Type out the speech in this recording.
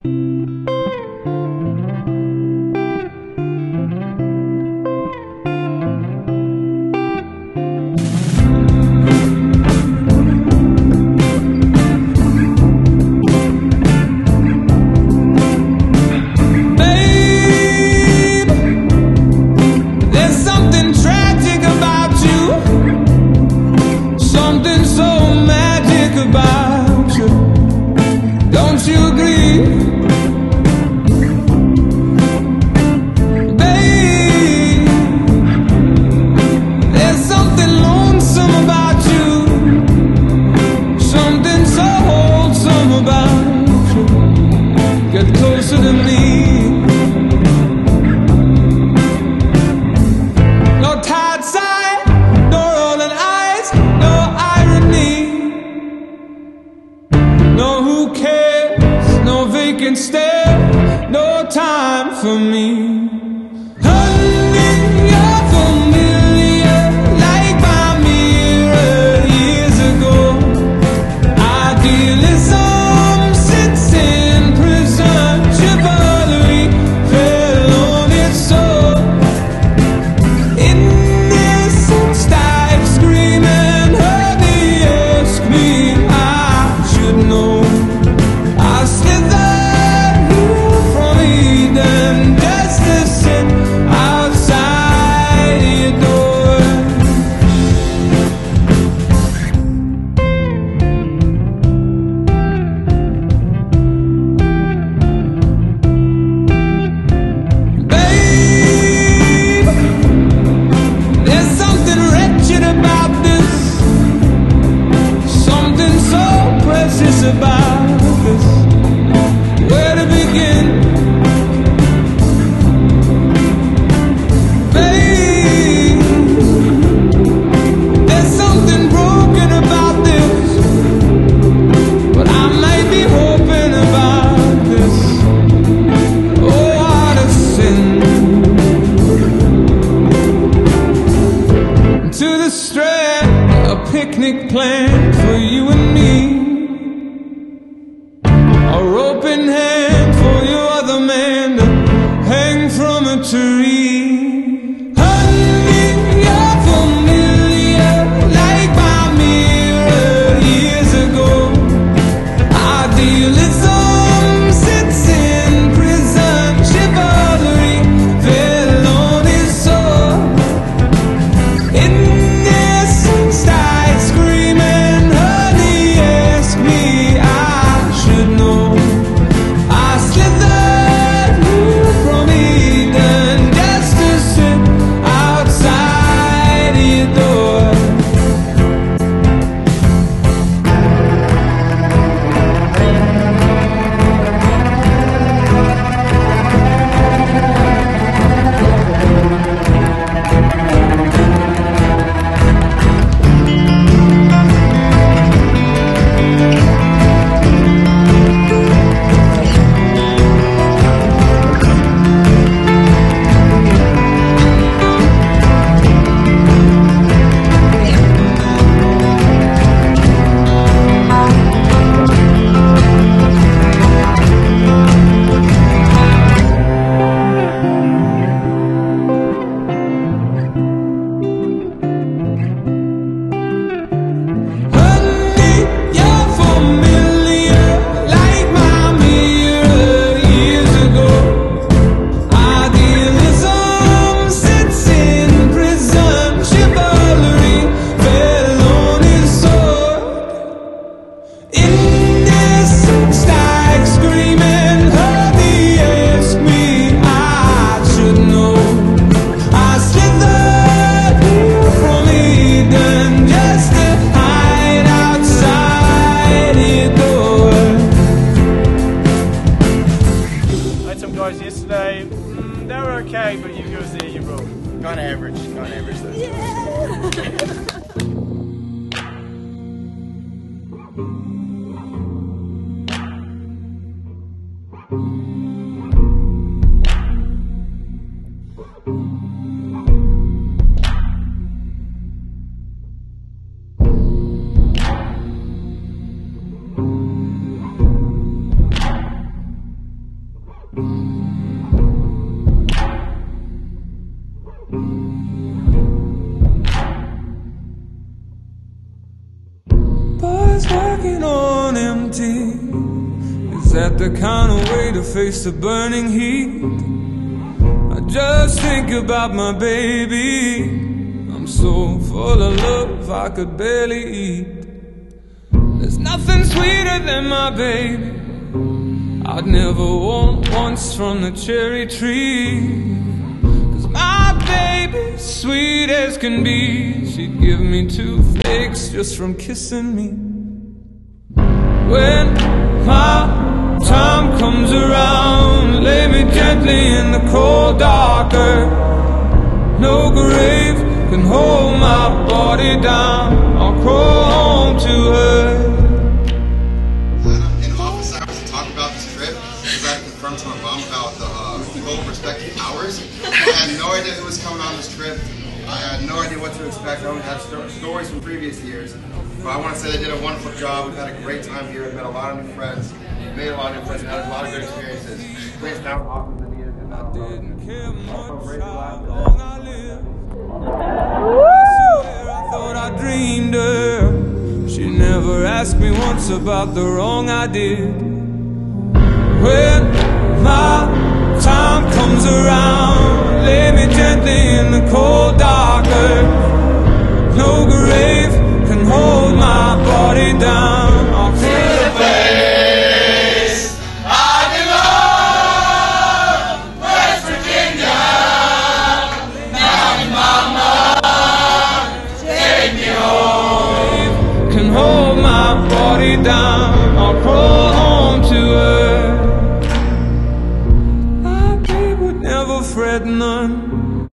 Instead, no time for me. About this, where to begin, babe? There's something broken about this, but I might be hoping about this. Oh, what a sin. To the Strand, a picnic planned for you and me. A rope in hand for your other man to hang from a tree. Honey, you're familiar, like my mirror years ago. Idealism sits in prison, chivalry fell on his sword. Innocence died screaming, honey, ask me, I should know. Yesterday, they were okay, but you guys there, you broke. Kind of average though. Boys working on empty. Is that the kind of way to face the burning heat? I just think about my baby. I'm so full of love I could barely eat. There's nothing sweeter than my baby. I'd never want once from the cherry tree. 'Cause my baby's sweet as can be. She'd give me 2 flakes just from kissing me. When my time comes around, lay me gently in the cold dark earth. No grave can hold my body down. I'll crawl home to her. In office hours to talk about this trip, because I confirmed to my mom about the co-respective hours. I had no idea who was coming on this trip. I had no idea what to expect. I only had stories from previous years. But I want to say they did a wonderful job. We've had a great time here. We've met a lot of new friends. Made a lot of new friends and had a lot of good experiences. Please now often than needed. And Didn't care much how long I lived. I swear I thought I dreamed her. She never asked me once about the wrong I did. When my time comes around, lay me gently in the cold dark earth. No grave can hold my body down. I'll feel the place I belong, West Virginia. Mountain Mama, take me home. Can hold my body down. I'll crawl home to her. My babe would never fret none.